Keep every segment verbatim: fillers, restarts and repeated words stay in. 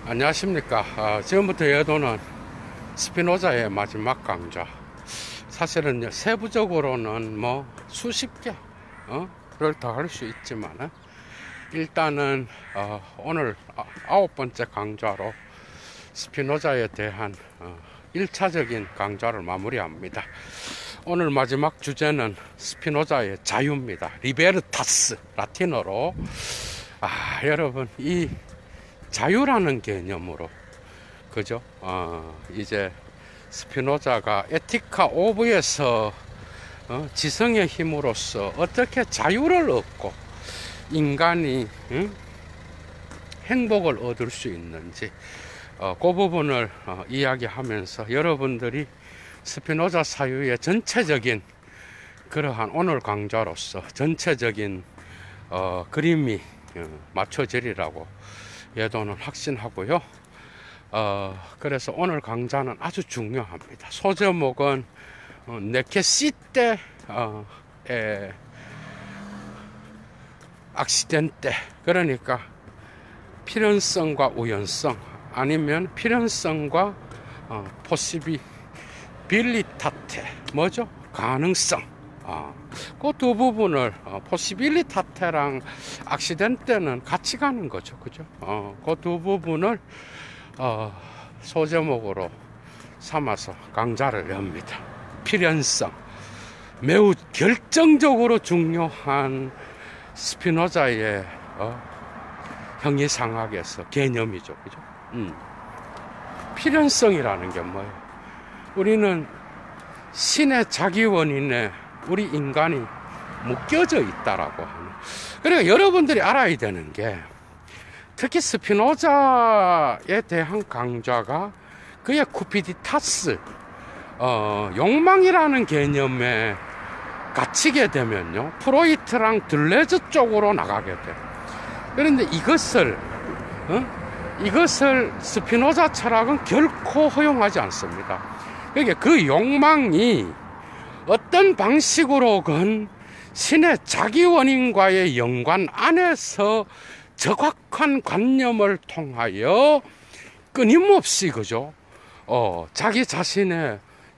안녕하십니까. 어, 지금부터 여도는 스피노자의 마지막 강좌. 사실은 세부적으로는 뭐 수십 개, 어? 를 더 할 수 있지만, 일단은, 어, 오늘 아홉 번째 강좌로 스피노자에 대한 어, 일 차적인 강좌를 마무리합니다. 오늘 마지막 주제는 스피노자의 자유입니다. 리베르타스, 라틴어로. 아, 여러분, 이 자유라는 개념으로, 그죠? 어, 이제 스피노자가 에티카 오브에서 어, 지성의 힘으로써 어떻게 자유를 얻고 인간이 응? 행복을 얻을 수 있는지, 어, 그 부분을 어, 이야기하면서 여러분들이 스피노자 사유의 전체적인 그러한 오늘 강좌로서 전체적인 어, 그림이 어, 맞춰지리라고 예도는 확신하고요. 어, 그래서 오늘 강좌는 아주 중요합니다. 소제목은 어, 네케시테 어, 에, 악시덴테, 그러니까 필연성과 우연성, 아니면 필연성과 어, 포시비빌리타테, 뭐죠? 가능성. 어, 그 두 부분을 어, 포시빌리타테랑 악시덴테는 같이 가는 거죠, 그죠? 어, 그 두 부분을 어, 소제목으로 삼아서 강좌를 엽니다. 필연성, 매우 결정적으로 중요한 스피노자의 어, 형이상학에서 개념이죠, 그죠? 음. 필연성이라는 게 뭐예요? 우리는 신의 자기 원인에 우리 인간이 묶여져 있다라고 하는. 그러니까 여러분들이 알아야 되는 게, 특히 스피노자에 대한 강좌가 그의 쿠피디타스, 어, 욕망이라는 개념에 갇히게 되면요, 프로이트랑 들레즈 쪽으로 나가게 돼. 그런데 이것을 어? 이것을 스피노자 철학은 결코 허용하지 않습니다. 그러니까 그 욕망이 어떤 방식으로건 신의 자기 원인과의 연관 안에서 정확한 관념을 통하여 끊임없이, 그죠? 어, 자기 자신의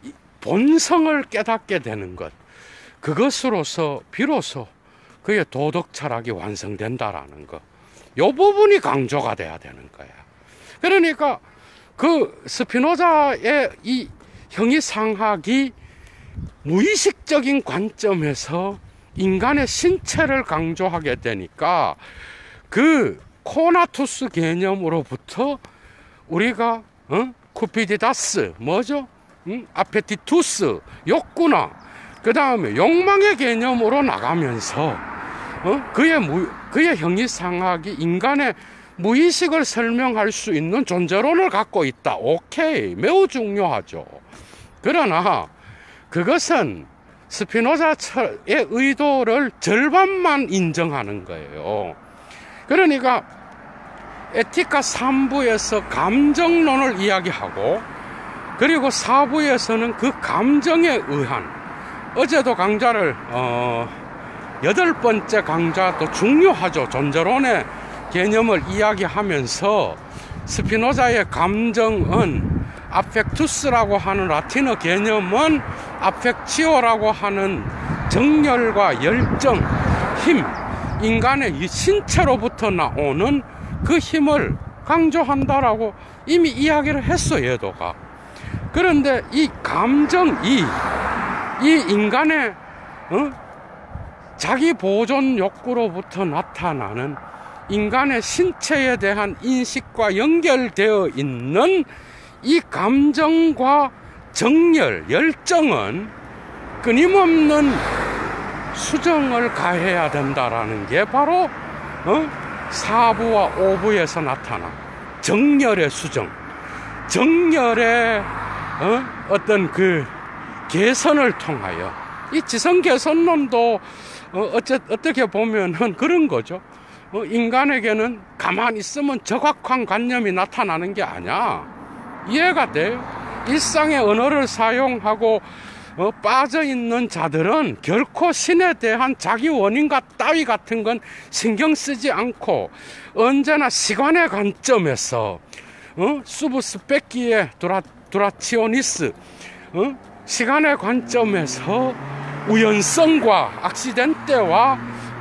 본성을 깨닫게 되는 것. 그것으로서 비로소 그의 도덕 철학이 완성된다라는 것. 요 부분이 강조가 돼야 되는 거야. 그러니까 그 스피노자의 이 형이상학이 무의식적인 관점에서 인간의 신체를 강조하게 되니까, 그 코나투스 개념으로부터 우리가 어? 쿠피디다스, 뭐죠? 응? 아페티투스, 욕구나, 그 다음에 욕망의 개념으로 나가면서 어? 그의 무, 그의 형이상학이 인간의 무의식을 설명할 수 있는 존재론을 갖고 있다. 오케이, 매우 중요하죠. 그러나 그것은 스피노자의 의도를 절반만 인정하는 거예요. 그러니까 에티카 삼 부에서 감정론을 이야기하고, 그리고 사 부에서는 그 감정에 의한, 어제도 강좌를 어, 여덟 번째 강좌도 중요하죠. 존재론의 개념을 이야기하면서 스피노자의 감정은 아펙투스라고 하는 라틴어 개념은 아펙치오라고 하는 정열과 열정, 힘, 인간의 이 신체로부터 나오는 그 힘을 강조한다라고 이미 이야기를 했어, 예도가. 그런데 이 감정이 이 인간의 어? 자기 보존 욕구로부터 나타나는 인간의 신체에 대한 인식과 연결되어 있는 이 감정과 정열, 열정은 끊임없는 수정을 가해야 된다라는 게 바로 어? 사 부와 오 부에서 나타나 정열의 수정, 정열의 어? 어떤 그 개선을 통하여, 이 지성 개선론도 어, 어째, 어떻게 보면은 그런 거죠. 어, 인간에게는 가만히 있으면 정확한 관념이 나타나는 게 아니야. 이해가 돼요? 일상의 언어를 사용하고 어, 빠져있는 자들은 결코 신에 대한 자기 원인과 따위 같은 건 신경 쓰지 않고, 언제나 시간의 관점에서 어? 수브스 뺏기에 두라, 두라치오니스 어? 시간의 관점에서 우연성과 악시덴테와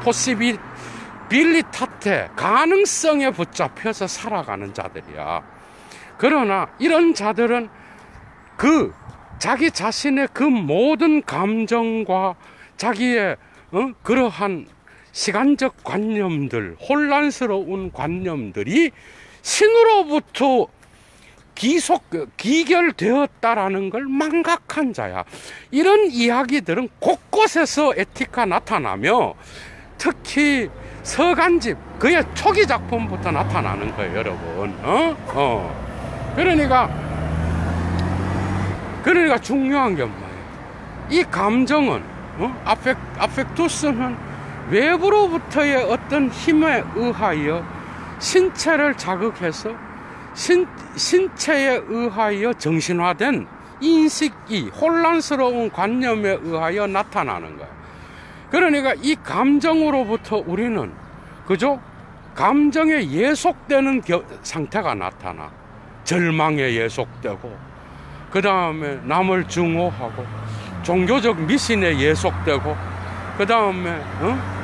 포시빌리타테 가능성에 붙잡혀서 살아가는 자들이야. 그러나 이런 자들은 그 자기 자신의 그 모든 감정과 자기의 어? 그러한 시간적 관념들, 혼란스러운 관념들이 신으로부터 기속, 기결되었다라는 걸 망각한 자야. 이런 이야기들은 곳곳에서 에티카 나타나며 특히 서간집, 그의 초기 작품부터 나타나는 거예요, 여러분. 어? 어. 그러니까, 그러니까 중요한 게 뭐예요? 이 감정은, 어? 아펙, 아펙투스는 외부로부터의 어떤 힘에 의하여 신체를 자극해서 신, 신체에 의하여 정신화된 인식이 혼란스러운 관념에 의하여 나타나는 거예요. 그러니까 이 감정으로부터 우리는 그죠? 감정에 예속되는 겨, 상태가 나타나. 절망에 예속되고 그 다음에 남을 증오하고 종교적 미신에 예속되고 그 다음에 어?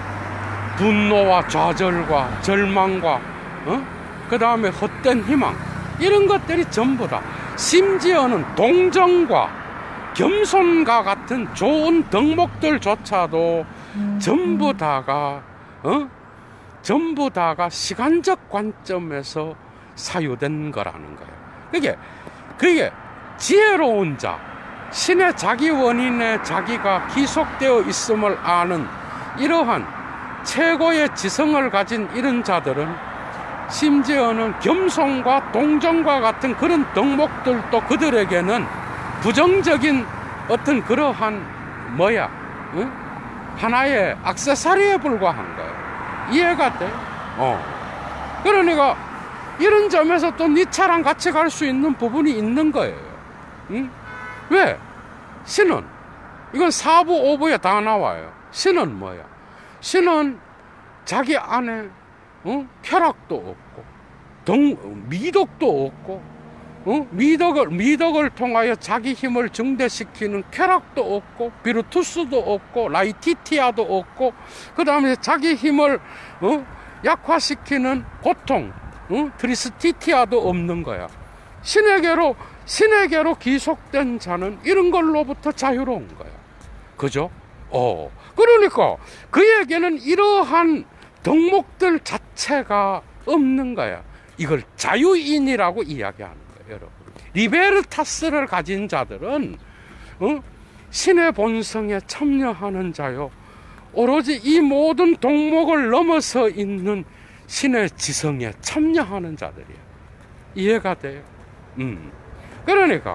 분노와 좌절과 절망과 어? 그 다음에 헛된 희망, 이런 것들이 전부 다, 심지어는 동정과 겸손과 같은 좋은 덕목들조차도 음. 전부 다가 어? 전부 다가 시간적 관점에서 사유된 거라는 거예요. 그게 그게 지혜로운 자, 신의 자기 원인에 자기가 기속되어 있음을 아는 이러한 최고의 지성을 가진 이런 자들은 심지어는 겸손과 동정과 같은 그런 덕목들도 그들에게는 부정적인 어떤 그러한 뭐야 응? 하나의 액세서리에 불과한 거예요. 이해가 돼? 어. 그러니까 이런 점에서 또 네 차랑 같이 갈 수 있는 부분이 있는 거예요. 응? 왜? 신은 이건 사부 오부에 다 나와요. 신은 뭐야? 신은 자기 안에 어? 쾌락도 없고 동, 미덕도 없고 어? 미덕을, 미덕을 통하여 자기 힘을 증대시키는 쾌락도 없고 비르투스도 없고 라이티티아도 없고 그 다음에 자기 힘을 어? 약화시키는 고통 어? 트리스티티아도 없는 거야. 신에게로 신에게로 기속된 자는 이런 걸로부터 자유로운 거야. 그죠? 어. 그러니까 그에게는 이러한 덕목들 자체가 없는 거야. 이걸 자유인이라고 이야기하는 거예요, 여러분. 리베르타스를 가진 자들은 어? 신의 본성에 참여하는 자요. 오로지 이 모든 덕목을 넘어서 있는 신의 지성에 참여하는 자들이에요. 이해가 돼요? 음. 그러니까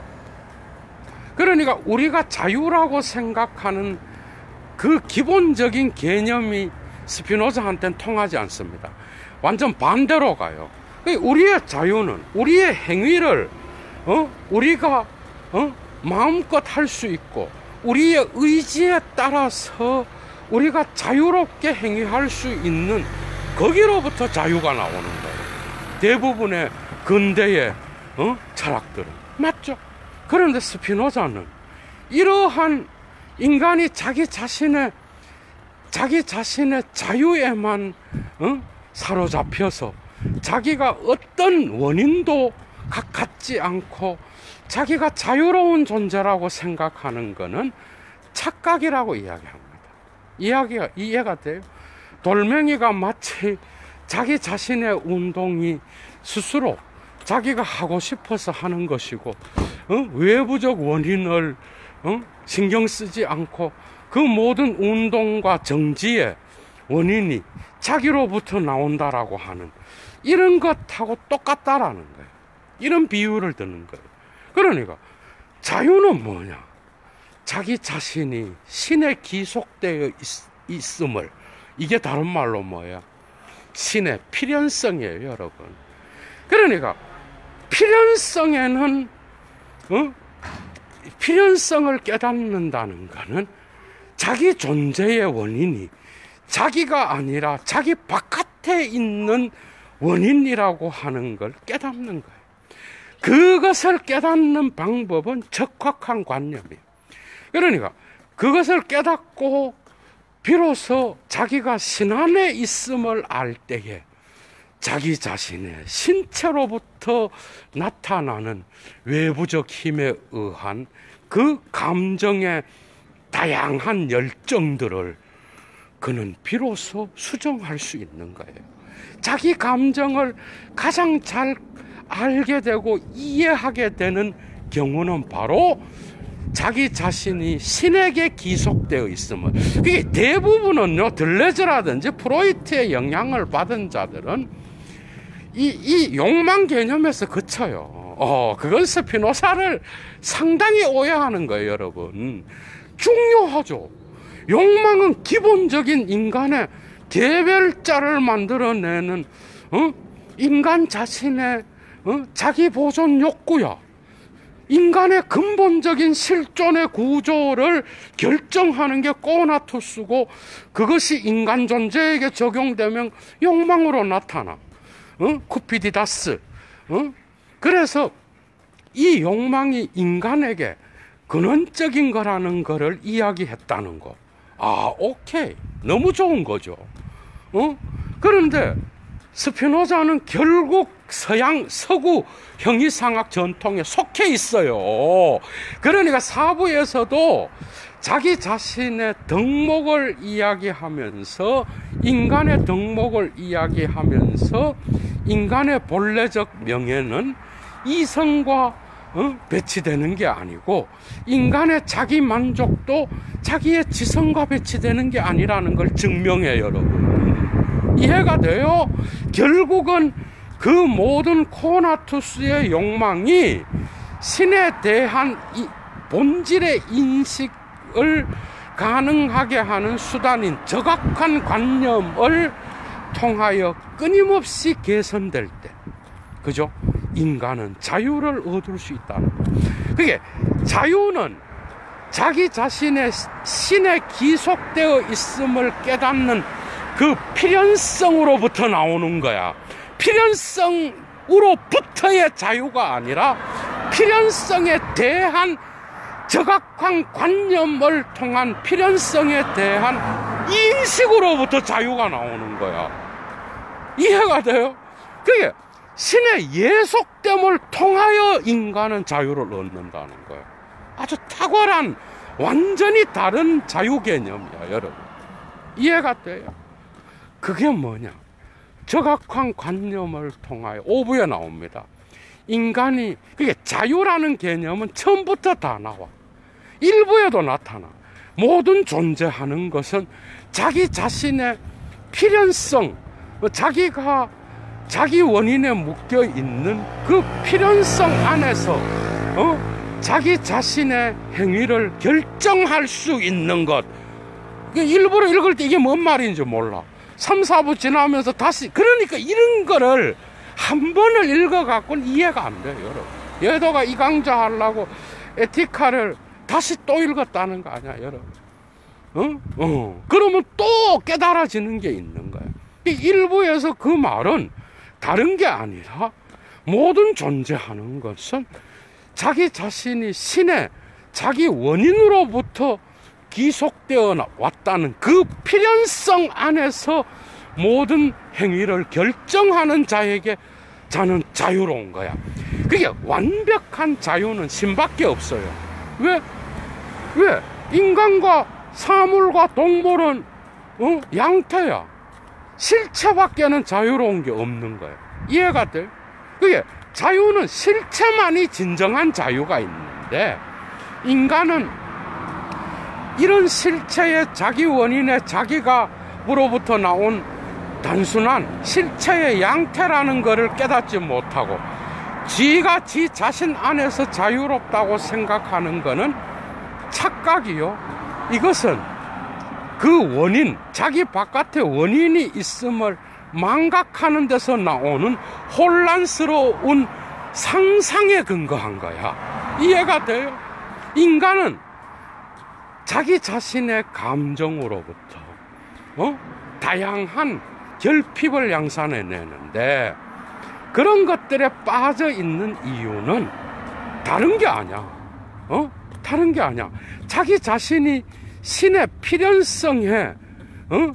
그러니까 우리가 자유라고 생각하는 그 기본적인 개념이 스피노자한테는 통하지 않습니다. 완전 반대로 가요. 우리의 자유는 우리의 행위를 어? 우리가 어? 마음껏 할 수 있고 우리의 의지에 따라서 우리가 자유롭게 행위할 수 있는 거기로부터 자유가 나오는 거예요. 대부분의 근대의 어? 철학들은 맞죠? 그런데 스피노자는 이러한 인간이 자기 자신의 자기 자신의 자유에만 어? 사로잡혀서 자기가 어떤 원인도 갖지 않고 자기가 자유로운 존재라고 생각하는 것은 착각이라고 이야기합니다. 이야기가 이해가 돼요? 돌멩이가 마치 자기 자신의 운동이 스스로 자기가 하고 싶어서 하는 것이고 어? 외부적 원인을 어? 신경 쓰지 않고 그 모든 운동과 정지의 원인이 자기로부터 나온다라고 하는 이런 것하고 똑같다라는 거예요. 이런 비유를 드는 거예요. 그러니까 자유는 뭐냐? 자기 자신이 신에 기속되어 있, 있음을, 이게 다른 말로 뭐야? 신의 필연성이에요, 여러분. 그러니까 필연성에는 어? 필연성을 깨닫는다는 것은 자기 존재의 원인이 자기가 아니라 자기 바깥에 있는 원인이라고 하는 걸 깨닫는 거예요. 그것을 깨닫는 방법은 적확한 관념이에요. 그러니까 그것을 깨닫고 비로소 자기가 신 안에 있음을 알 때에 자기 자신의 신체로부터 나타나는 외부적 힘에 의한 그 감정의 다양한 열정들을 그는 비로소 수정할 수 있는 거예요. 자기 감정을 가장 잘 알게 되고 이해하게 되는 경우는 바로 자기 자신이 신에게 기속되어 있음을. 그게 대부분은요, 들레즈라든지 프로이트의 영향을 받은 자들은 이, 이 욕망 개념에서 그쳐요. 어, 그건 스피노사를 상당히 오해하는 거예요, 여러분. 중요하죠. 욕망은 기본적인 인간의 개별자를 만들어내는 어? 인간 자신의 어? 자기 보존 욕구야. 인간의 근본적인 실존의 구조를 결정하는 게 코나투스고, 그것이 인간 존재에게 적용되면 욕망으로 나타나. 어? 쿠피디다스. 어? 그래서 이 욕망이 인간에게 근원적인 거라는 거를 이야기했다는 거. 아, 오케이. 너무 좋은 거죠. 어? 그런데 스피노자는 결국 서양, 서구 형이상학 전통에 속해 있어요. 그러니까 사부에서도 자기 자신의 덕목을 이야기하면서, 인간의 덕목을 이야기하면서, 인간의 본래적 명예는 이성과 어? 배치되는 게 아니고, 인간의 자기 만족도 자기의 지성과 배치되는 게 아니라는 걸 증명해요, 여러분. 이해가 돼요? 결국은 그 모든 코나투스의 욕망이 신에 대한 이 본질의 인식을 가능하게 하는 수단인 적악한 관념을 통하여 끊임없이 개선될 때, 그죠? 인간은 자유를 얻을 수 있다는 거예요. 그게 자유는 자기 자신의 신에 기속되어 있음을 깨닫는 그 필연성으로부터 나오는 거야. 필연성으로부터의 자유가 아니라 필연성에 대한 적악한 관념을 통한 필연성에 대한 인식으로부터 자유가 나오는 거야. 이해가 돼요? 그게 신의 예속됨을 통하여 인간은 자유를 얻는다는 거예요. 아주 탁월한, 완전히 다른 자유 개념이야, 여러분. 이해가 돼요? 그게 뭐냐? 적악한 관념을 통하여 오부에 나옵니다. 인간이, 그게 자유라는 개념은 처음부터 다 나와. 일부에도 나타나. 모든 존재하는 것은 자기 자신의 필연성, 자기가 자기 원인에 묶여 있는 그 필연성 안에서 어? 자기 자신의 행위를 결정할 수 있는 것. 일부러 읽을 때 이게 뭔 말인지 몰라. 삼, 사부 지나면서 다시, 그러니까 이런 거를 한 번을 읽어갖고는 이해가 안 돼요, 여러분. 여도가 이 강좌 하려고 에티카를 다시 또 읽었다는 거 아니야, 여러분. 어? 어. 그러면 또 깨달아지는 게 있는 거예요. 이 일부에서 그 말은 다른 게 아니라 모든 존재하는 것은 자기 자신이 신의 자기 원인으로부터 기속되어 왔다는 그 필연성 안에서 모든 행위를 결정하는 자에게 자는 자유로운 거야. 그게 완벽한 자유는 신밖에 없어요. 왜? 왜? 인간과 사물과 동물은 어? 양태야. 실체밖에는 자유로운 게 없는 거예요. 이해가 돼요? 그게 자유는 실체만이 진정한 자유가 있는데, 인간은 이런 실체의 자기 원인의 자기가 으로부터 나온 단순한 실체의 양태라는 것을 깨닫지 못하고 지가 지 자신 안에서 자유롭다고 생각하는 것은 착각이요. 이것은 그 원인, 자기 바깥에 원인이 있음을 망각하는 데서 나오는 혼란스러운 상상에 근거한 거야. 이해가 돼요? 인간은 자기 자신의 감정으로부터 어? 다양한 결핍을 양산해내는데, 그런 것들에 빠져 있는 이유는 다른 게 아니야. 어? 다른 게 아니야. 자기 자신이 신의 필연성에 어?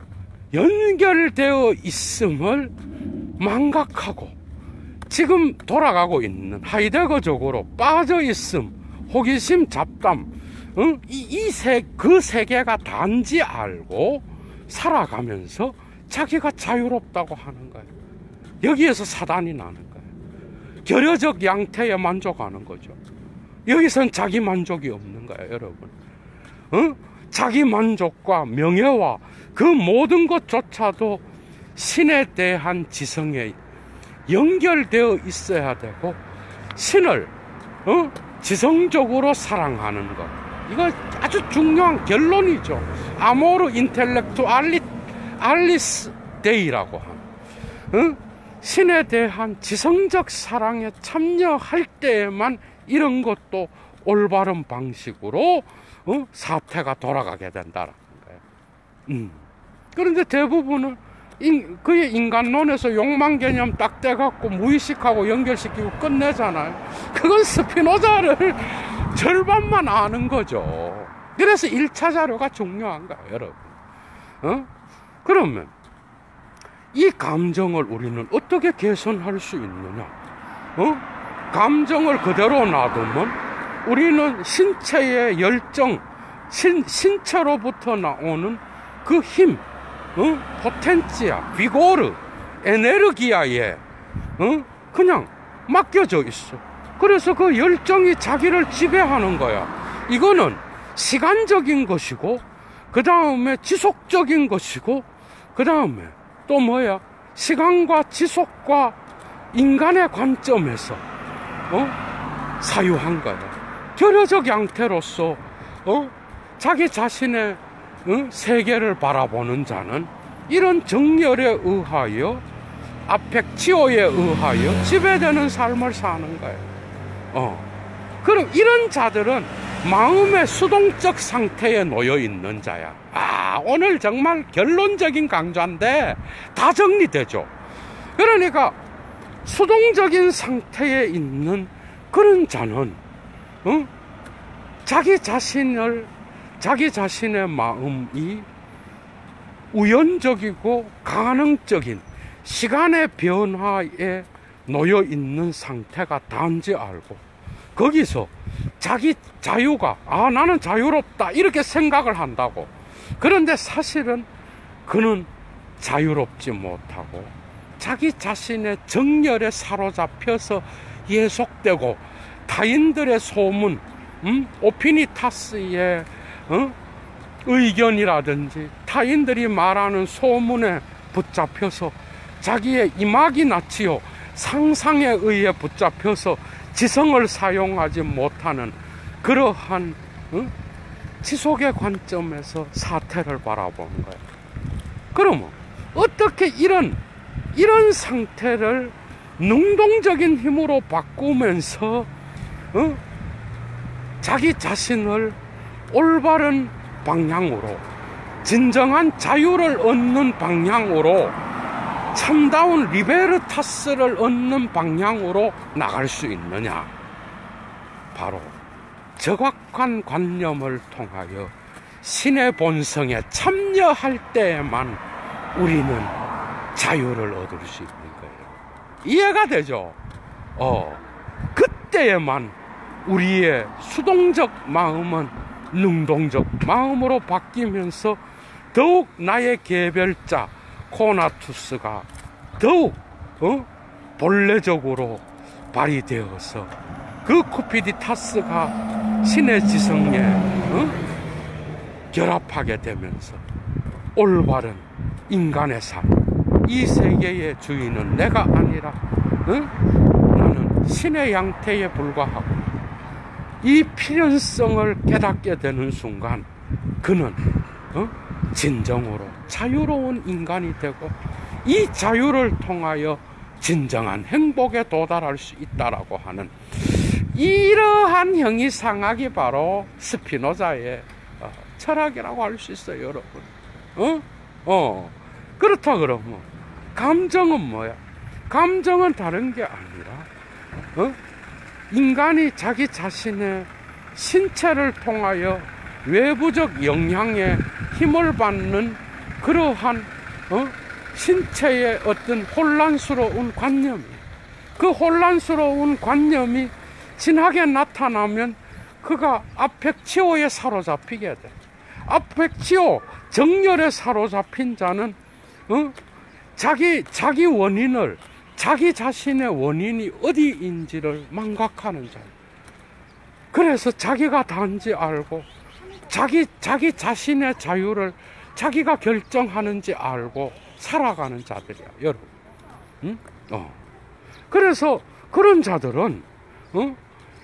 연결되어 있음을 망각하고 지금 돌아가고 있는 하이데거적으로 빠져 있음, 호기심, 잡담, 어? 이, 이 세, 그 세계가 단지 알고 살아가면서 자기가 자유롭다고 하는 거예요. 여기에서 사단이 나는 거예요. 결여적 양태에 만족하는 거죠. 여기선 자기 만족이 없는 거예요, 여러분. 어? 자기 만족과 명예와 그 모든 것조차도 신에 대한 지성에 연결되어 있어야 되고, 신을 어? 지성적으로 사랑하는 것, 이거 아주 중요한 결론이죠. 아모르 인텔렉투 알리, 알리스 데이라고 하는, 어? 신에 대한 지성적 사랑에 참여할 때에만 이런 것도 올바른 방식으로 어? 사태가 돌아가게 된다는 거예요. 음. 그런데 대부분은 인, 그의 인간론에서 욕망 개념 딱 떼갖고 무의식하고 연결시키고 끝내잖아요. 그건 스피노자를 절반만 아는 거죠. 그래서 일 차 자료가 중요한 거예요, 여러분. 어? 그러면 이 감정을 우리는 어떻게 개선할 수 있느냐? 어? 감정을 그대로 놔두면 우리는 신체의 열정, 신, 신체로부터 나오는 그 힘, 어? 포텐치아, 비고르, 에네르기아에 어? 그냥 맡겨져 있어. 그래서 그 열정이 자기를 지배하는 거야. 이거는 시간적인 것이고, 그 다음에 지속적인 것이고, 그 다음에 또 뭐야? 시간과 지속과 인간의 관점에서 어? 사유한 거야. 결여적 양태로서 어? 자기 자신의 어? 세계를 바라보는 자는 이런 정열에 의하여, 아펙치오에 의하여 지배되는 삶을 사는 거예요. 어. 그럼 이런 자들은 마음의 수동적 상태에 놓여 있는 자야. 아, 오늘 정말 결론적인 강좌인데 다 정리되죠. 그러니까 수동적인 상태에 있는 그런 자는 어? 자기 자신을, 자기 자신의 마음이 우연적이고 가능적인 시간의 변화에 놓여 있는 상태가 단지 알고, 거기서 자기 자유가, 아, 나는 자유롭다, 이렇게 생각을 한다고. 그런데 사실은 그는 자유롭지 못하고 자기 자신의 정열에 사로잡혀서 예속되고, 타인들의 소문, 음? 오피니타스의 어? 의견이라든지 타인들이 말하는 소문에 붙잡혀서 자기의 이마기나치오, 상상에 의해 붙잡혀서 지성을 사용하지 못하는 그러한 어? 지속의 관점에서 사태를 바라보는 거예요. 그러면 어떻게 이런 이런 상태를 능동적인 힘으로 바꾸면서 어? 자기 자신을 올바른 방향으로, 진정한 자유를 얻는 방향으로, 참다운 리베르타스를 얻는 방향으로 나갈 수 있느냐? 바로 정확한 관념을 통하여 신의 본성에 참여할 때에만 우리는 자유를 얻을 수 있는 거예요. 이해가 되죠? 어, 그때에만 우리의 수동적 마음은 능동적 마음으로 바뀌면서 더욱 나의 개별자 코나투스가 더욱 어? 본래적으로 발휘되어서 그 쿠피디타스가 신의 지성에 어? 결합하게 되면서 올바른 인간의 삶, 이 세계의 주인은 내가 아니라 어? 나는 신의 양태에 불과하고, 이 필연성을 깨닫게 되는 순간 그는 어? 진정으로 자유로운 인간이 되고, 이 자유를 통하여 진정한 행복에 도달할 수 있다라고 하는 이러한 형이상학이 바로 스피노자의 어, 철학이라고 할 수 있어요, 여러분. 어? 어. 그렇다 그러면 감정은 뭐야? 감정은 다른 게 아니라 어? 인간이 자기 자신의 신체를 통하여 외부적 영향에 힘을 받는 그러한 어? 신체의 어떤 혼란스러운 관념이, 그 혼란스러운 관념이 진하게 나타나면 그가 아펙치오에 사로잡히게 돼. 아펙치오, 정열에 사로잡힌 자는 어? 자기 자기 원인을, 자기 자신의 원인이 어디인지를 망각하는 자예요. 그래서 자기가 단지 알고 자기 자기 자신의 자유를 자기가 결정하는지 알고 살아가는 자들이야, 여러분. 응? 어. 그래서 그런 자들은 어?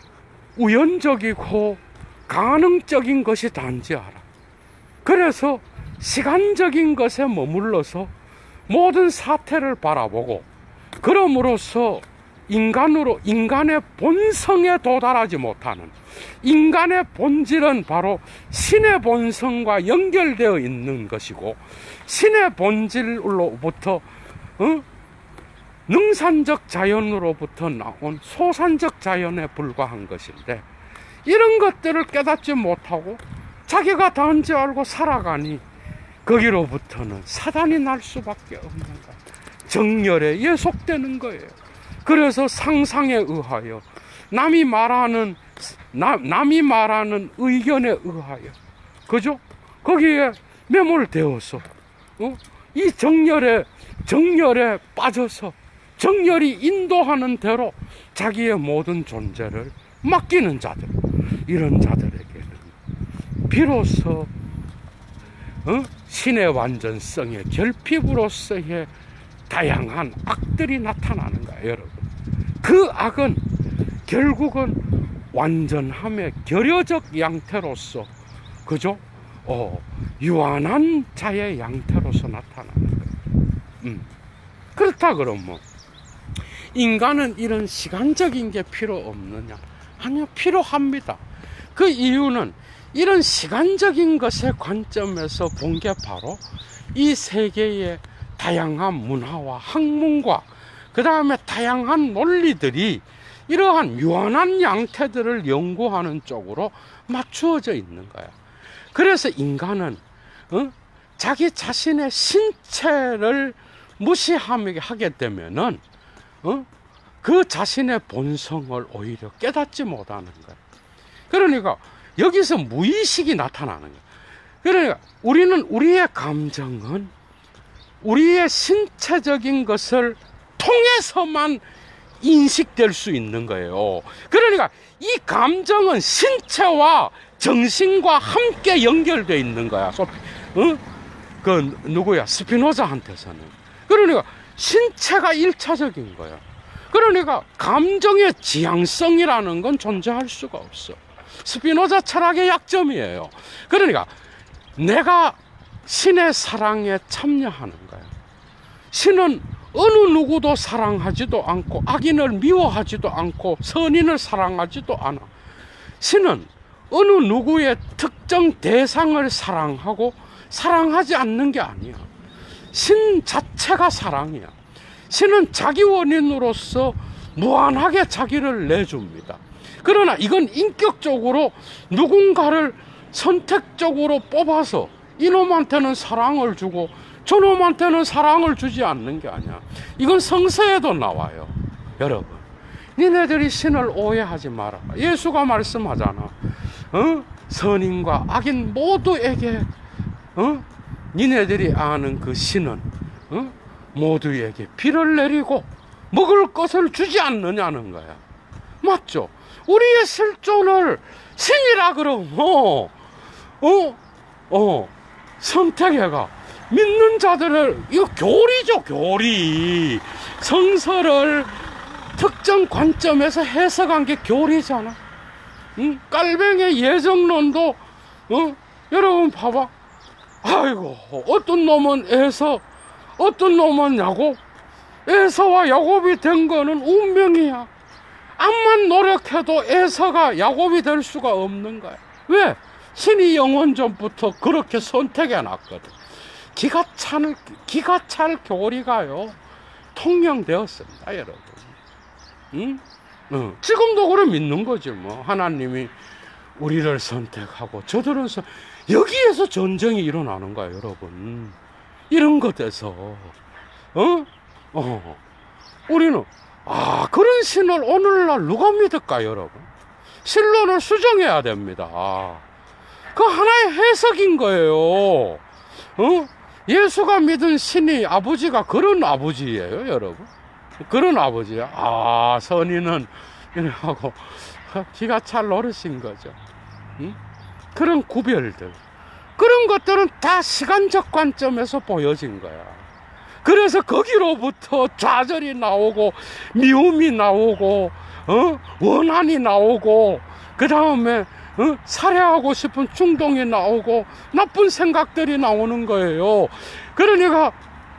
우연적이고 가능적인 것이 단지 알아. 그래서 시간적인 것에 머물러서 모든 사태를 바라보고, 그럼으로써 인간으로 인간의 본성에 도달하지 못하는, 인간의 본질은 바로 신의 본성과 연결되어 있는 것이고, 신의 본질로부터 어? 능산적 자연으로부터 나온 소산적 자연에 불과한 것인데, 이런 것들을 깨닫지 못하고 자기가 단지 알고 살아가니 거기로부터는 사단이 날 수밖에 없는 거예요. 정열에 예속되는 거예요. 그래서 상상에 의하여, 남이 말하는 남, 남이 말하는 의견에 의하여, 그죠? 거기에 매몰되어서 어? 이 정열에 정열에 빠져서 정열이 인도하는 대로 자기의 모든 존재를 맡기는 자들, 이런 자들에게는 비로소 어? 신의 완전성의 결핍으로서의 다양한 악들이 나타나는 거예요, 여러분. 그 악은 결국은 완전함의 결여적 양태로서, 그죠? 어, 유한한 자의 양태로서 나타나는 거예요. 음. 그렇다 그러면 인간은 이런 시간적인 게 필요 없느냐? 아니요, 필요합니다. 그 이유는 이런 시간적인 것의 관점에서 본 게 바로 이 세계의 다양한 문화와 학문과 그 다음에 다양한 논리들이 이러한 유한한 양태들을 연구하는 쪽으로 맞추어져 있는 거야. 그래서 인간은 어? 자기 자신의 신체를 무시하게 되면은 어? 그 자신의 본성을 오히려 깨닫지 못하는 거야. 그러니까 여기서 무의식이 나타나는 거야. 그러니까 우리는, 우리의 감정은 우리의 신체적인 것을 통해서만 인식될 수 있는 거예요. 그러니까 이 감정은 신체와 정신과 함께 연결되어 있는 거야. 어? 그 누구야? 스피노자한테서는. 그러니까 신체가 일차적인 거야. 그러니까 감정의 지향성이라는 건 존재할 수가 없어. 스피노자 철학의 약점이에요. 그러니까 내가 신의 사랑에 참여하는 거야. 신은 어느 누구도 사랑하지도 않고 악인을 미워하지도 않고 선인을 사랑하지도 않아. 신은 어느 누구의 특정 대상을 사랑하고 사랑하지 않는 게 아니야. 신 자체가 사랑이야. 신은 자기 원인으로서 무한하게 자기를 내줍니다. 그러나 이건 인격적으로 누군가를 선택적으로 뽑아서 이놈한테는 사랑을 주고 저놈한테는 사랑을 주지 않는 게 아니야. 이건 성서에도 나와요. 여러분, 니네들이 신을 오해하지 마라. 예수가 말씀하잖아. 어? 선인과 악인 모두에게 어? 니네들이 아는 그 신은 어? 모두에게 비를 내리고 먹을 것을 주지 않느냐는 거야. 맞죠? 우리의 실존을 신이라 그러면 어? 어? 선택해가 믿는 자들을, 이거 교리죠, 교리. 성서를 특정 관점에서 해석한 게 교리잖아. 응? 깔뱅의 예정론도 어? 여러분 봐봐. 아이고, 어떤 놈은 에서, 어떤 놈은 야곱. 에서와 야곱이 된 거는 운명이야. 암만 노력해도 에서가 야곱이 될 수가 없는 거야. 왜? 신이 영원 전부터 그렇게 선택해 놨거든. 기가 찬, 기가 찰 교리가요, 통용되었습니다, 여러분. 응? 어, 지금도 그래 믿는 거지, 뭐. 하나님이 우리를 선택하고, 저들은 선, 여기에서 전쟁이 일어나는 거야, 여러분. 이런 것에서, 어? 어. 우리는, 아, 그런 신을 오늘날 누가 믿을까, 여러분? 신론을 수정해야 됩니다. 그 하나의 해석인 거예요. 어? 예수가 믿은 신이, 아버지가 그런 아버지예요, 여러분. 그런 아버지야. 아, 선인은 이러고 기가 찰 노릇인 거죠. 응? 그런 구별들, 그런 것들은 다 시간적 관점에서 보여진 거야. 그래서 거기로부터 좌절이 나오고, 미움이 나오고, 어? 원한이 나오고, 그 다음에 어? 살해하고 싶은 충동이 나오고, 나쁜 생각들이 나오는 거예요. 그러니까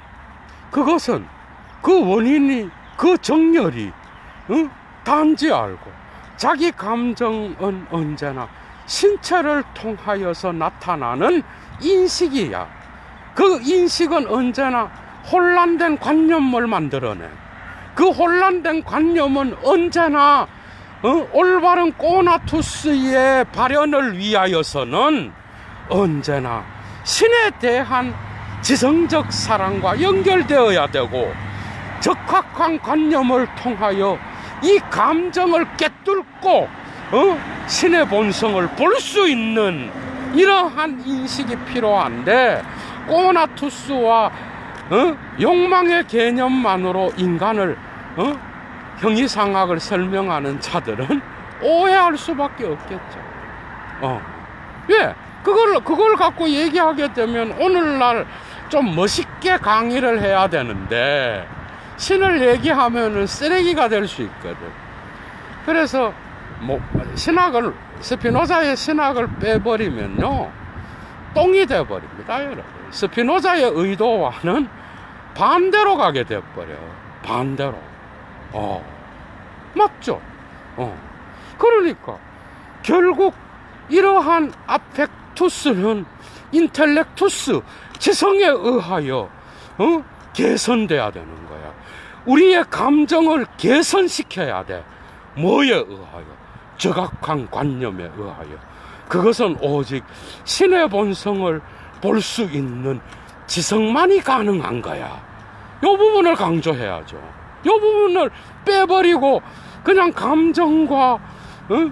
그것은, 그 원인이, 그 정렬이 어? 단지 알고, 자기 감정은 언제나 신체를 통하여서 나타나는 인식이야. 그 인식은 언제나 혼란된 관념을 만들어내. 그 혼란된 관념은 언제나 어? 올바른 꼬나투스의 발현을 위하여서는 언제나 신에 대한 지성적 사랑과 연결되어야 되고, 적확한 관념을 통하여 이 감정을 꿰뚫고 어? 신의 본성을 볼 수 있는 이러한 인식이 필요한데, 꼬나투스와 어? 욕망의 개념만으로 인간을 어? 형이상학을 설명하는 자들은 오해할 수밖에 없겠죠. 어. 예, 그걸, 그걸 갖고 얘기하게 되면 오늘날 좀 멋있게 강의를 해야 되는데, 신을 얘기하면은 쓰레기가 될 수 있거든. 그래서, 뭐, 신학을, 스피노자의 신학을 빼버리면요, 똥이 돼버립니다, 여러분. 스피노자의 의도와는 반대로 가게 돼버려요. 반대로. 어, 맞죠? 어. 그러니까, 결국, 이러한 아펙투스는 인텔렉투스, 지성에 의하여, 어? 개선돼야 되는 거야. 우리의 감정을 개선시켜야 돼. 뭐에 의하여? 적확한 관념에 의하여. 그것은 오직 신의 본성을 볼 수 있는 지성만이 가능한 거야. 이 부분을 강조해야죠. 이 부분을 빼버리고 그냥 감정과 어?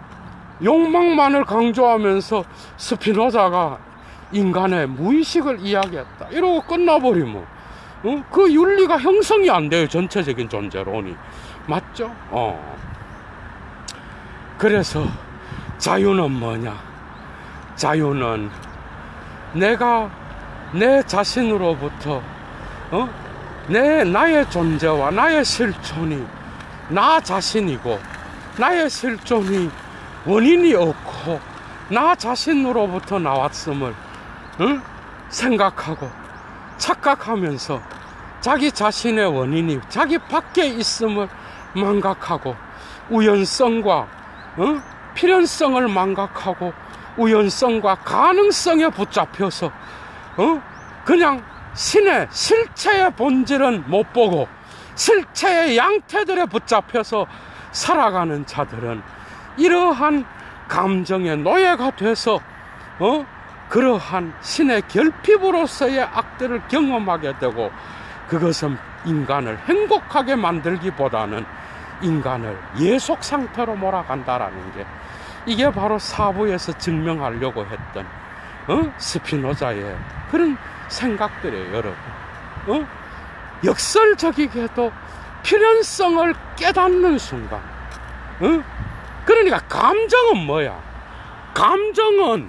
욕망만을 강조하면서 스피노자가 인간의 무의식을 이야기했다, 이러고 끝나버리면 어? 그 윤리가 형성이 안 돼요. 전체적인 존재론이. 맞죠? 어. 그래서 자유는 뭐냐? 자유는 내가 내 자신으로부터 어? 내 나의 존재와 나의 실존이 나 자신이고, 나의 실존이 원인이 없고 나 자신으로부터 나왔음을 응? 생각하고 착각하면서 자기 자신의 원인이 자기 밖에 있음을 망각하고, 우연성과 응? 필연성을 망각하고 우연성과 가능성에 붙잡혀서 어? 그냥 신의 실체의 본질은 못 보고 실체의 양태들에 붙잡혀서 살아가는 자들은 이러한 감정의 노예가 돼서 어? 그러한 신의 결핍으로서의 악들을 경험하게 되고, 그것은 인간을 행복하게 만들기보다는 인간을 예속 상태로 몰아간다라는 게, 이게 바로 사부에서 증명하려고 했던 어? 스피노자의 그런 생각들이에요, 여러분. 어? 역설적이게도 필연성을 깨닫는 순간, 어? 그러니까 감정은 뭐야? 감정은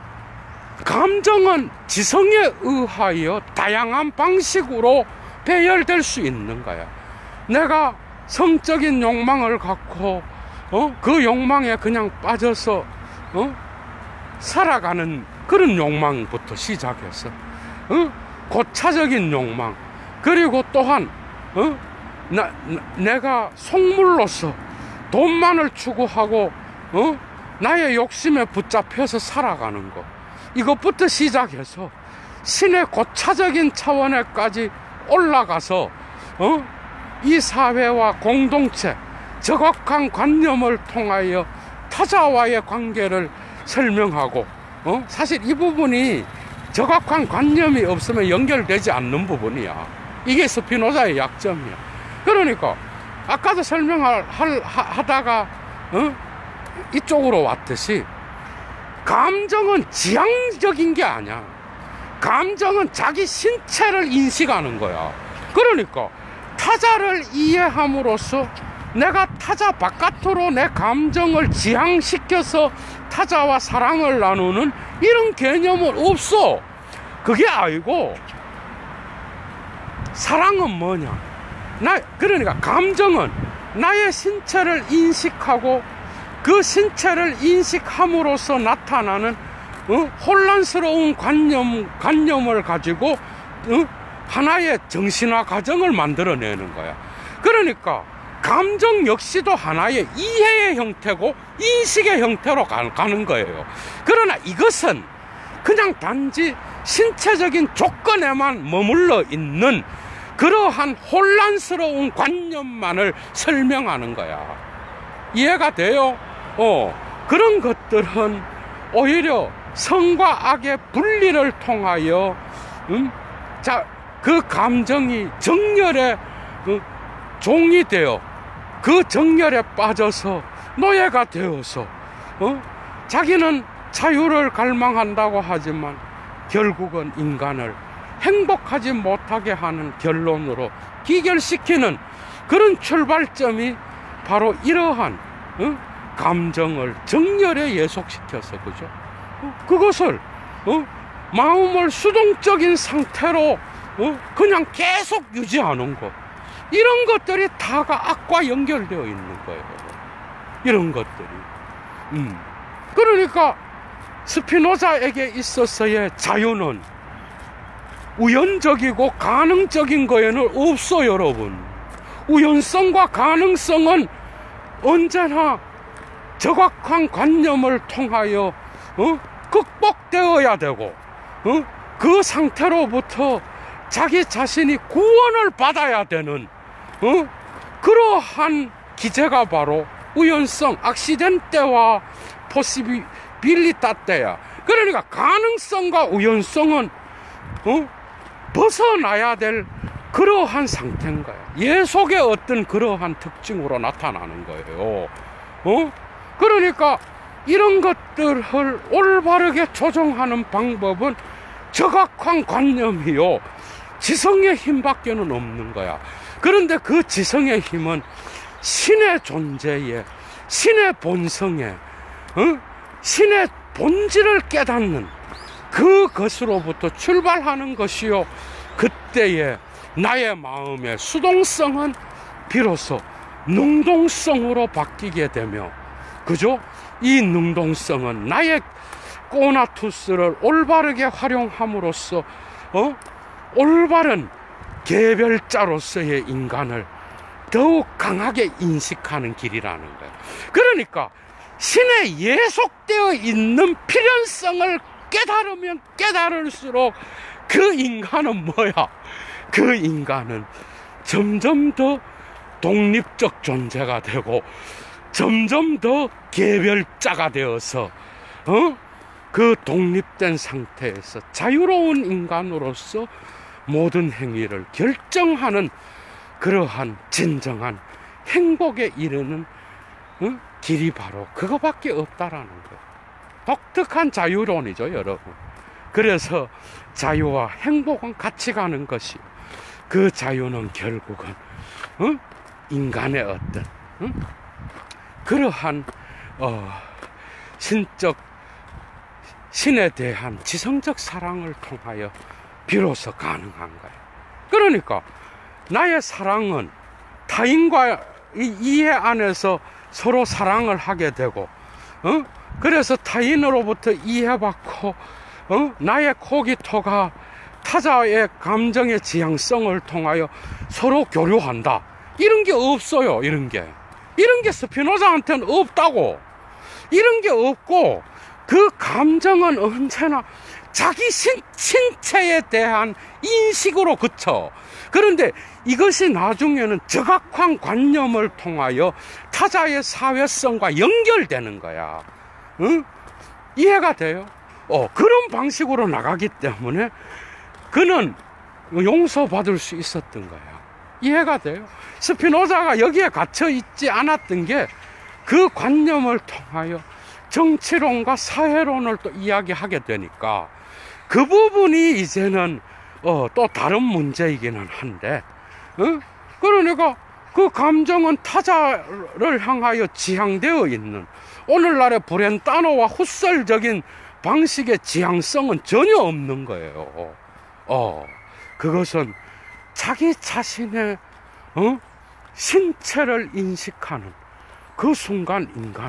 감정은 지성에 의하여 다양한 방식으로 배열될 수 있는 거야. 내가 성적인 욕망을 갖고 어? 그 욕망에 그냥 빠져서 어? 살아가는 그런 욕망부터 시작해서 어? 고차적인 욕망, 그리고 또한 어? 나, 나, 내가 속물로서 돈만을 추구하고 어? 나의 욕심에 붙잡혀서 살아가는 것, 이것부터 시작해서 신의 고차적인 차원에까지 올라가서 어? 이 사회와 공동체, 정확한 관념을 통하여 타자와의 관계를 설명하고, 어? 사실 이 부분이 정확한 관념이 없으면 연결되지 않는 부분이야. 이게 스피노자의 약점이야. 그러니까 아까도 설명을 하다가 어? 이쪽으로 왔듯이, 감정은 지향적인 게 아니야. 감정은 자기 신체를 인식하는 거야. 그러니까 타자를 이해함으로써 내가 타자 바깥으로 내 감정을 지향시켜서 타자와 사랑을 나누는 이런 개념은 없어. 그게 아니고, 사랑은 뭐냐? 나, 그러니까 감정은 나의 신체를 인식하고 그 신체를 인식함으로써 나타나는 어? 혼란스러운 관념, 관념을 가지고 어? 하나의 정신화 과정을 만들어내는 거야. 그러니까 감정 역시도 하나의 이해의 형태고 인식의 형태로 가는 거예요. 그러나 이것은 그냥 단지 신체적인 조건에만 머물러 있는 그러한 혼란스러운 관념만을 설명하는 거야. 이해가 돼요? 어, 그런 것들은 오히려 선과 악의 분리를 통하여 음? 자, 그 감정이 정열의 그 종이 되어 그 정열에 빠져서 노예가 되어서 어? 자기는 자유를 갈망한다고 하지만 결국은 인간을 행복하지 못하게 하는 결론으로 기결시키는 그런 출발점이 바로 이러한 어? 감정을 정열에 예속시켜서, 그죠? 어? 그것을 어? 마음을 수동적인 상태로 어? 그냥 계속 유지하는 것, 이런 것들이 다가 악과 연결되어 있는 거예요. 이런 것들이. 음. 그러니까 스피노자에게 있어서의 자유는 우연적이고 가능적인 거에는 없어, 여러분. 우연성과 가능성은 언제나 정확한 관념을 통하여 어? 극복되어야 되고, 어? 그 상태로부터 자기 자신이 구원을 받아야 되는 어? 그러한 기제가 바로 우연성, 악시덴테와 포시빌리타테야. 그러니까 가능성과 우연성은 어? 벗어나야 될 그러한 상태인 거야. 예속의 어떤 그러한 특징으로 나타나는 거예요. 어? 그러니까 이런 것들을 올바르게 조정하는 방법은 정확한 관념이요, 지성의 힘밖에는 없는 거야. 그런데 그 지성의 힘은 신의 존재에, 신의 본성에, 어? 신의 본질을 깨닫는 그것으로부터 출발하는 것이요, 그때에 나의 마음의 수동성은 비로소 능동성으로 바뀌게 되며, 그죠? 이 능동성은 나의 꼬나투스를 올바르게 활용함으로써 어? 올바른 개별자로서의 인간을 더욱 강하게 인식하는 길이라는 거예요. 그러니까 신에 예속되어 있는 필연성을 깨달으면 깨달을수록 그 인간은 뭐야? 그 인간은 점점 더 독립적 존재가 되고 점점 더 개별자가 되어서 어? 그 독립된 상태에서 자유로운 인간으로서 모든 행위를 결정하는 그러한 진정한 행복에 이르는 어? 길이 바로 그거밖에 없다라는 거예요. 독특한 자유론이죠, 여러분. 그래서 자유와 행복은 같이 가는 것이, 그 자유는 결국은 어? 인간의 어떤 어? 그러한 어, 신적 신에 대한 지성적 사랑을 통하여 비로소 가능한 거예요. 그러니까 나의 사랑은 타인과 이해 안에서 서로 사랑을 하게 되고, 어? 그래서 타인으로부터 이해받고, 어? 나의 코기토가 타자의 감정의 지향성을 통하여 서로 교류한다. 이런 게 없어요. 이런 게 이런 게 스피노자한테는 없다고. 이런 게 없고, 그 감정은 언제나 자기 신, 신체에 대한 인식으로 그쳐. 그런데 이것이 나중에는 적악한 관념을 통하여 타자의 사회성과 연결되는 거야. 응? 이해가 돼요? 어, 그런 방식으로 나가기 때문에 그는 용서받을 수 있었던 거야. 이해가 돼요? 스피노자가 여기에 갇혀 있지 않았던 게 그 관념을 통하여 정치론과 사회론을 또 이야기하게 되니까 그 부분이 이제는 어, 또 다른 문제이기는 한데, 어? 그러니까 그 감정은 타자를 향하여 지향되어 있는 오늘날의 브렌타노와 후설적인 방식의 지향성은 전혀 없는 거예요. 어, 그것은 자기 자신의 어? 신체를 인식하는 그 순간 인간은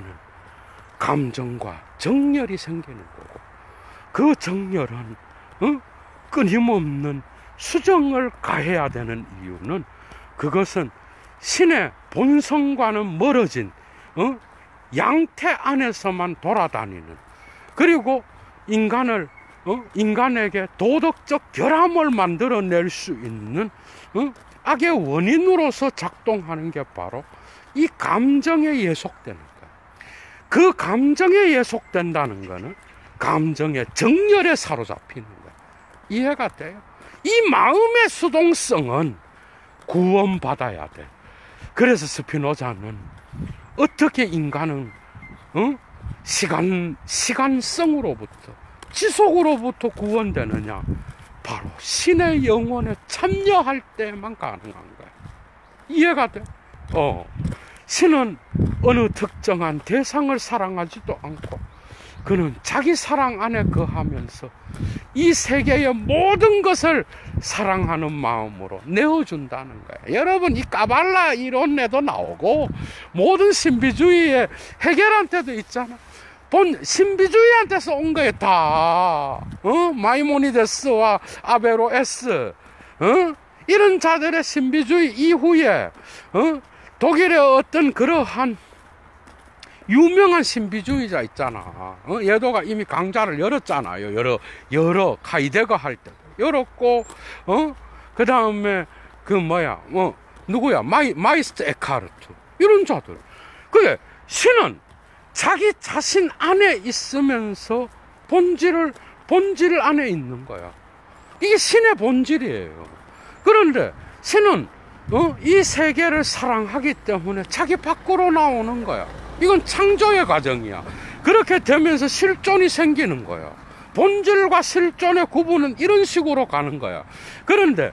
감정과 정열이 생기는 거고, 그 정열은 어? 끊임없는 수정을 가해야 되는 이유는 그것은 신의 본성과는 멀어진 어? 양태 안에서만 돌아다니는, 그리고 인간을 어? 인간에게 도덕적 결함을 만들어낼 수 있는 어? 악의 원인으로서 작동하는 게 바로 이 감정에 예속되는 거야. 그 감정에 예속된다는 거는 감정의 정열에 사로잡히는 거야. 이해가 돼요? 이 마음의 수동성은 구원받아야 돼. 그래서 스피노자는 어떻게 인간은 어? 시간, 시간성으로부터, 지속으로부터 구원되느냐? 바로 신의 영혼에 참여할 때만 가능한 거야. 이해가 돼? 어. 신은 어느 특정한 대상을 사랑하지도 않고, 그는 자기 사랑 안에 거하면서 이 세계의 모든 것을 사랑하는 마음으로 내어준다는 거야. 여러분, 이 까발라 이론에도 나오고 모든 신비주의의 해결한테도 있잖아. 본 신비주의한테서 온 거에 다 어? 마이모니데스와 아베로에스 어? 이런 자들의 신비주의 이후에 어? 독일의 어떤 그러한 유명한 신비주의자 있잖아. 어? 예도가 이미 강좌를 열었잖아요. 여러 여러 카이데거 할 때 열었고, 어? 그 다음에 그 뭐야, 뭐 누구야, 마이 마이스트 에카르트 이런 자들. 그게 신은 자기 자신 안에 있으면서 본질을 본질 안에 있는 거야. 이게 신의 본질이에요. 그런데 신은 어? 이 세계를 사랑하기 때문에 자기 밖으로 나오는 거야. 이건 창조의 과정이야. 그렇게 되면서 실존이 생기는 거야. 본질과 실존의 구분은 이런 식으로 가는 거야. 그런데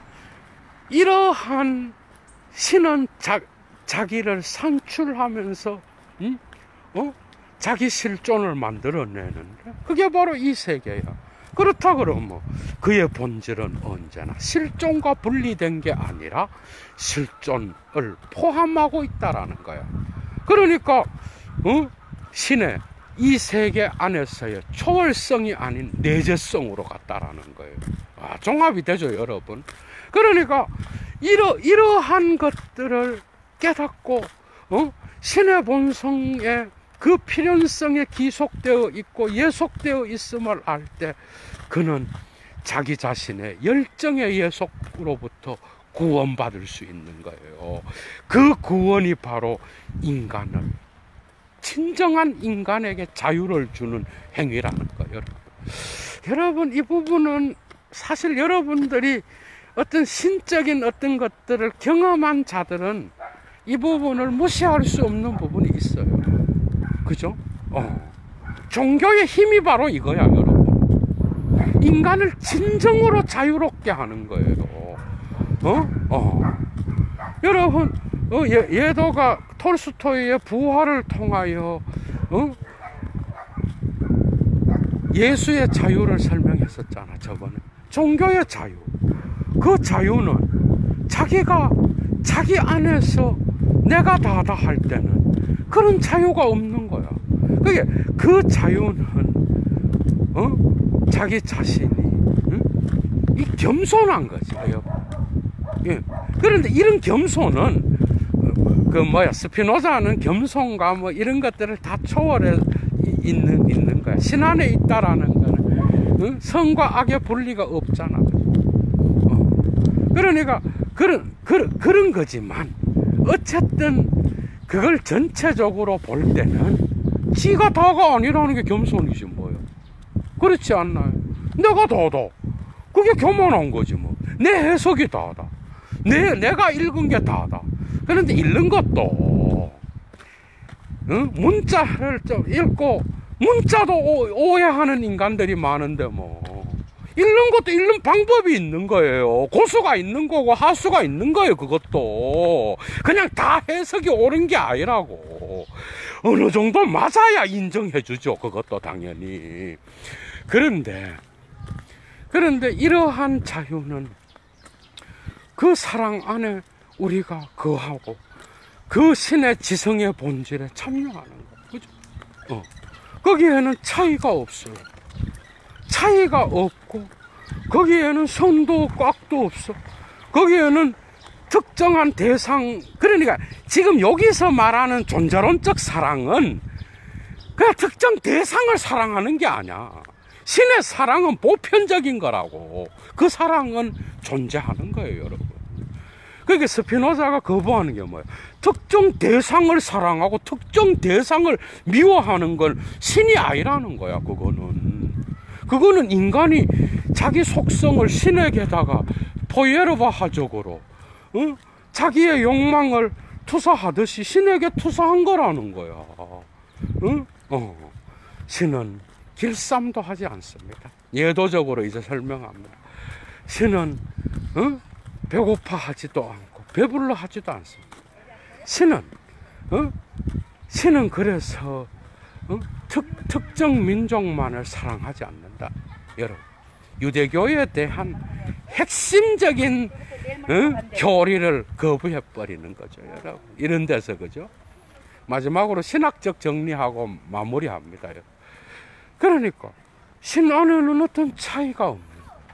이러한 신은 자, 자기를 산출하면서 음? 어? 자기 실존을 만들어내는데 그게 바로 이 세계야. 그렇다 그러면 그의 본질은 언제나 실존과 분리된 게 아니라 실존을 포함하고 있다라는 거야. 그러니까 어? 신의 이 세계 안에서의 초월성이 아닌 내재성으로 갔다라는 거예요. 아, 종합이 되죠, 여러분. 그러니까 이러, 이러한 것들을 깨닫고 어? 신의 본성에 그 필연성에 기속되어 있고 예속되어 있음을 알 때 그는 자기 자신의 열정의 예속으로부터 구원받을 수 있는 거예요. 그 구원이 바로 인간을, 진정한 인간에게 자유를 주는 행위라는 거예요. 여러분, 이 부분은 사실 여러분들이 어떤 신적인 어떤 것들을 경험한 자들은 이 부분을 무시할 수 없는 부분이 있어요. 그죠? 어. 종교의 힘이 바로 이거야, 여러분. 인간을 진정으로 자유롭게 하는 거예요. 어? 어. 여러분, 어, 예, 예도가 톨스토이의 부활을 통하여 어? 예수의 자유를 설명했었잖아, 저번에. 종교의 자유. 그 자유는 자기가 자기 안에서 내가 다다 할 때는 그런 자유가 없는 거야. 그게 그 자유는 어? 자기 자신이 응? 이 겸손한 거지. 예. 그런데 이런 겸손은 그 뭐야, 스피노자는 겸손과 뭐 이런 것들을 다 초월해 있는 있는 거야. 신 안에 있다라는 거는 어? 선과 악의 분리가 없잖아. 어. 그러니까 그런, 그런, 그런 거지만 어쨌든 그걸 전체적으로 볼 때는 지가 다가 아니라는 게 겸손이지 뭐예요. 그렇지 않나요? 내가 다다. 그게 교만한 거지 뭐. 내 해석이 다다. 내, 내가 읽은 게 다다. 그런데 읽는 것도 어? 문자를 좀 읽고 문자도 오, 오해하는 인간들이 많은데 뭐 읽는 것도 읽는 방법이 있는 거예요. 고수가 있는 거고 하수가 있는 거예요. 그것도 그냥 다 해석이 옳은 게 아니라고. 어느 정도 맞아야 인정해 주죠. 그것도 당연히. 그런데 그런데 이러한 자유는 그 사랑 안에 우리가 거하고 그 신의 지성의 본질에 참여하는 거예요. 그죠? 어. 거기에는 차이가 없어요. 차이가 없고 거기에는 선도 꽉도 없어. 거기에는 특정한 대상, 그러니까 지금 여기서 말하는 존재론적 사랑은 그냥 특정 대상을 사랑하는 게 아니야. 신의 사랑은 보편적인 거라고. 그 사랑은 존재하는 거예요, 여러분. 그러니까 스피노자가 거부하는 게 뭐예요? 특정 대상을 사랑하고 특정 대상을 미워하는 건 신이 아니라는 거야. 그거는 그거는 인간이 자기 속성을 신에게다가 포예르바하적으로 어? 자기의 욕망을 투사하듯이 신에게 투사한 거라는 거야. 어? 어. 신은 길쌈도 하지 않습니다. 예도적으로 이제 설명합니다. 신은 어? 배고파 하지도 않고 배불러 하지도 않습니다. 신은 어? 신은 그래서 어? 특, 특정 민족만을 사랑하지 않는다. 여러분, 유대교에 대한 핵심적인 어? 교리를 거부해 버리는 거죠. 여러분, 이런 데서 그죠? 마지막으로 신학적 정리하고 마무리합니다. 그러니까 신 안에는 어떤 차이가 없는,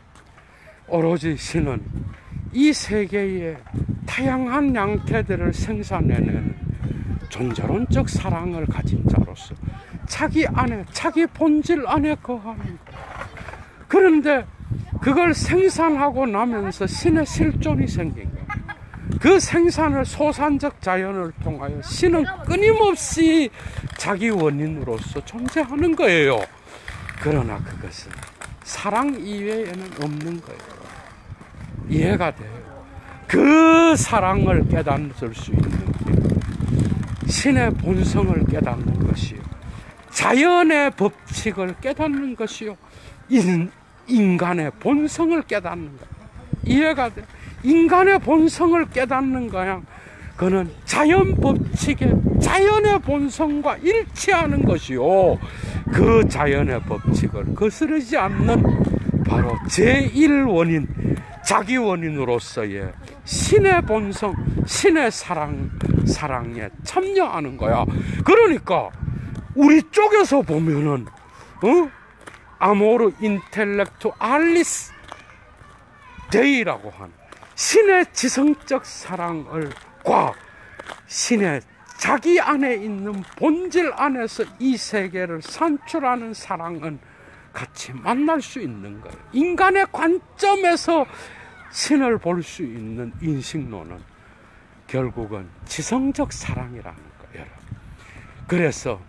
오로지 신은 이 세계의 다양한 양태들을 생산해내는 존재론적 사랑을 가진 자로서 자기 안에, 자기 본질 안에 거하는 거예요. 그런데 그걸 생산하고 나면서 신의 실존이 생긴 거예요. 그 생산을 소산적 자연을 통하여 신은 끊임없이 자기 원인으로서 존재하는 거예요. 그러나 그것은 사랑 이외에는 없는 거예요. 이해가 돼요. 그 사랑을 깨닫을 수 있는 길, 신의 본성을 깨닫는 것이요, 자연의 법칙을 깨닫는 것이요, 인, 인간의 본성을 깨닫는 것. 이해가 돼. 인간의 본성을 깨닫는 거야. 그는 자연 법칙의 자연의 본성과 일치하는 것이요, 그 자연의 법칙을 거스르지 않는 바로 제일 원인, 자기 원인으로서의 신의 본성, 신의 사랑, 사랑에 참여하는 거야. 그러니까 우리 쪽에서 보면은 어? 아모르 인텔렉투 알리스 데이라고 한 신의 지성적 사랑을 과 신의 자기 안에 있는 본질 안에서 이 세계를 산출하는 사랑은 같이 만날 수 있는 거예요. 인간의 관점에서 신을 볼 수 있는 인식론은 결국은 지성적 사랑이라는 거예요. 그래서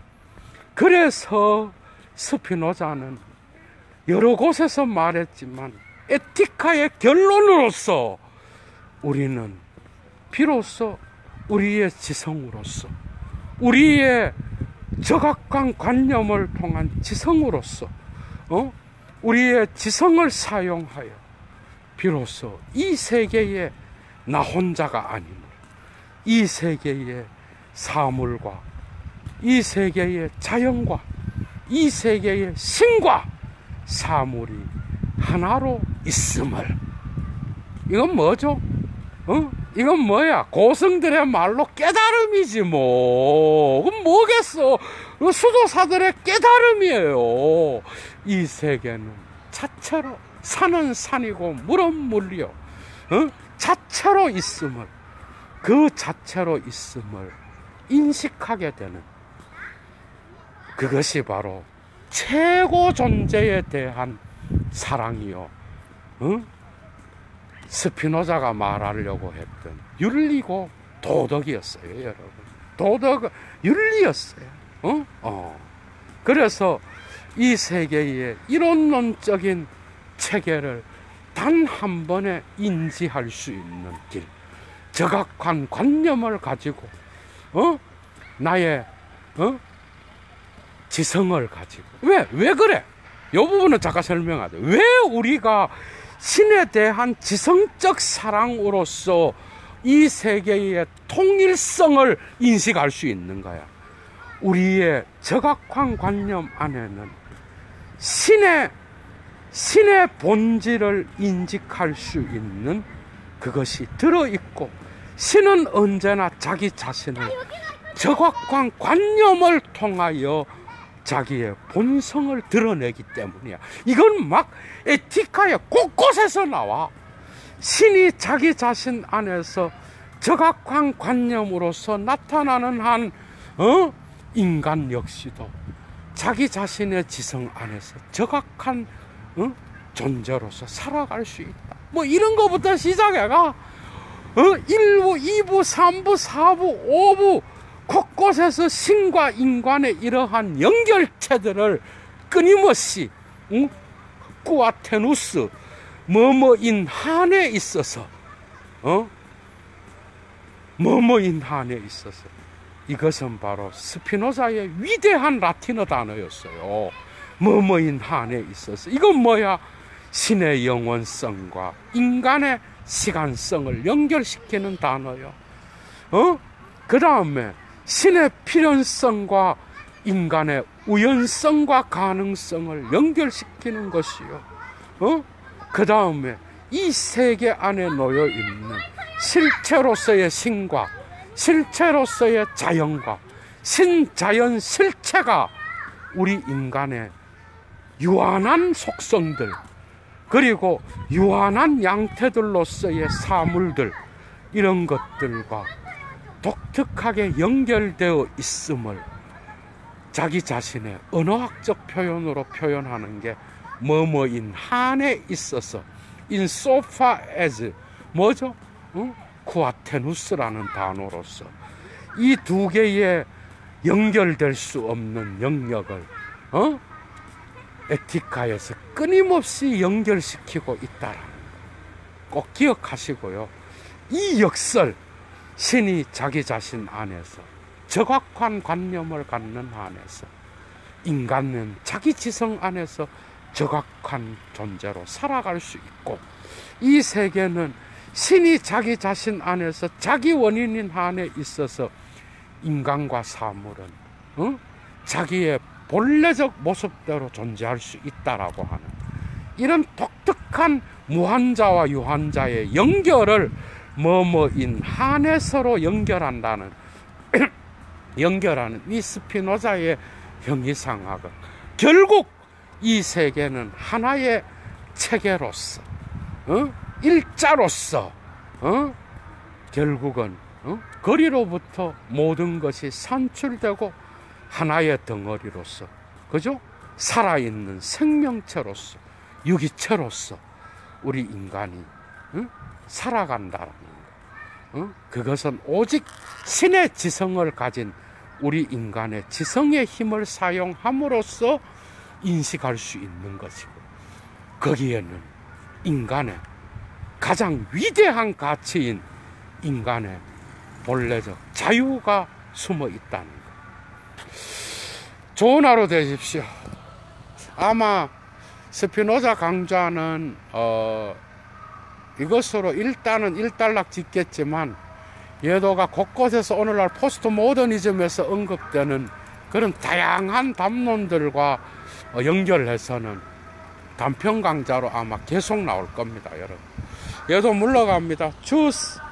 그래서 스피노자는 여러 곳에서 말했지만 에티카의 결론으로서 우리는 비로소 우리의 지성으로서, 우리의 적악한 관념을 통한 지성으로서 어? 우리의 지성을 사용하여 비로소 이 세계의 나 혼자가 아님을, 이 세계의 사물과 이 세계의 자연과 이 세계의 신과 사물이 하나로 있음을. 이건 뭐죠? 어? 이건 뭐야? 고승들의 말로 깨달음이지 뭐. 그건 뭐겠어? 수도사들의 깨달음이에요. 이 세계는 자체로, 산은 산이고 물은 물이요, 어? 자체로 있음을, 그 자체로 있음을 인식하게 되는, 그것이 바로 최고 존재에 대한 사랑이요, 어? 스피노자가 말하려고 했던 윤리고 도덕이었어요, 여러분. 도덕, 윤리였어요. 어? 어. 그래서 이 세계의 이론론적인 체계를 단 한 번에 인지할 수 있는 길, 적악한 관념을 가지고, 어? 나의, 어? 지성을 가지고. 왜? 왜 그래? 이 부분은 잠깐 설명하죠. 왜 우리가 신에 대한 지성적 사랑으로서 이 세계의 통일성을 인식할 수 있는 거야? 우리의 적악한 관념 안에는 신의, 신의 본질을 인식할 수 있는 그것이 들어있고, 신은 언제나 자기 자신을 적악한 관념을 통하여 자기의 본성을 드러내기 때문이야. 이건 막 에티카의 곳곳에서 나와. 신이 자기 자신 안에서 적악한 관념으로서 나타나는 한, 어? 인간 역시도 자기 자신의 지성 안에서 적악한, 어? 존재로서 살아갈 수 있다. 뭐 이런 거부터 시작해가, 어? 일 부, 이 부, 삼 부, 사 부, 오 부 곳곳에서 신과 인간의 이러한 연결체들을 끊임없이, 응? 꾸아테누스 뭐뭐인 한에 있어서, 어? 뭐뭐인 한에 있어서, 이것은 바로 스피노자의 위대한 라틴어 단어였어요. 뭐뭐인 한에 있어서. 이건 뭐야? 신의 영원성과 인간의 시간성을 연결시키는 단어요. 어? 그 다음에 신의 필연성과 인간의 우연성과 가능성을 연결시키는 것이요. 어? 그 다음에 이 세계 안에 놓여 있는 실체로서의 신과 실체로서의 자연과 신자연 실체가 우리 인간의 유한한 속성들, 그리고 유한한 양태들로서의 사물들, 이런 것들과 독특하게 연결되어 있음을 자기 자신의 언어학적 표현으로 표현하는 게 뭐뭐인 한에 있어서 insofar as 뭐죠? 어? 쿠아테누스라는 단어로서 이 두 개의 연결될 수 없는 영역을, 어? 에티카에서 끊임없이 연결시키고 있다라는 거 꼭 기억하시고요. 이 역설, 신이 자기 자신 안에서 적악한 관념을 갖는 한에서 인간은 자기 지성 안에서 적악한 존재로 살아갈 수 있고, 이 세계는 신이 자기 자신 안에서 자기 원인인 한에 있어서 인간과 사물은, 어? 자기의 본래적 모습대로 존재할 수 있다라고 하는 이런 독특한 무한자와 유한자의 연결을 뭐뭐인 한에 서로 연결한다는 연결하는 이 스피노자의 형이상학은 결국 이 세계는 하나의 체계로서, 어? 일자로서, 어? 결국은, 어? 거리로부터 모든 것이 산출되고 하나의 덩어리로서, 그죠? 살아있는 생명체로서, 유기체로서 우리 인간이, 어? 살아간다라는 거. 어? 그것은 오직 신의 지성을 가진 우리 인간의 지성의 힘을 사용함으로써 인식할 수 있는 것이고, 거기에는 인간의 가장 위대한 가치인 인간의 본래적 자유가 숨어 있다는 것. 좋은 하루 되십시오. 아마 스피노자 강좌는 어, 이것으로 일단은 일단락 짓겠지만, 예도가 곳곳에서 오늘날 포스트 모더니즘에서 언급되는 그런 다양한 담론들과 연결해서는 단편 강좌로 아마 계속 나올 겁니다, 여러분. 얘도 물러갑니다. 주스.